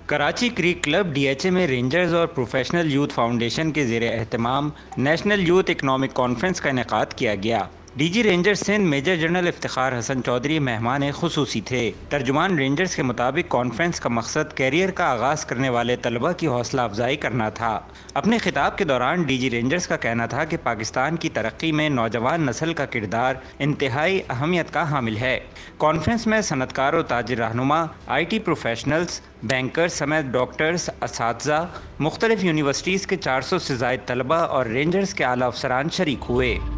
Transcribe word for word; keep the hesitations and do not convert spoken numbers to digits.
Karachi Creek Club D H A में Rangers और professional youth foundation के ज़ेर एहतमाम नेशनल यूथ इकनॉमिक कॉन्फ्रेंस का इनेकाद किया गया। D G Rangers Sindh major general Iftikhar Hasan Chaudhry मेहमान खुसूसी थे। तर्जुमान रेंजर्स के मुताबिक कॉन्फ्रेंस का मकसद कैरियर का आगाज़ करने वाले तलबा की हौसला अफजाई करना था। अपने खिताब के दौरान डी जी रेंजर्स का कहना था कि पाकिस्तान की तरक्की में नौजवान नस्ल का किरदार इंतहाई अहमियत का हामिल है। कॉन्फ्रेंस में सनतकार और ताजिर रहनुमा, आई टी प्रोफेशनल्स, बैंकर्स समेत डॉक्टर्स, असातिज़ा, मुख्तलिफ यूनिवर्सिटीज़ के चार सौ से ज़ायद तलबा और रेंजर्स के आला अफसरान शरीक हुए।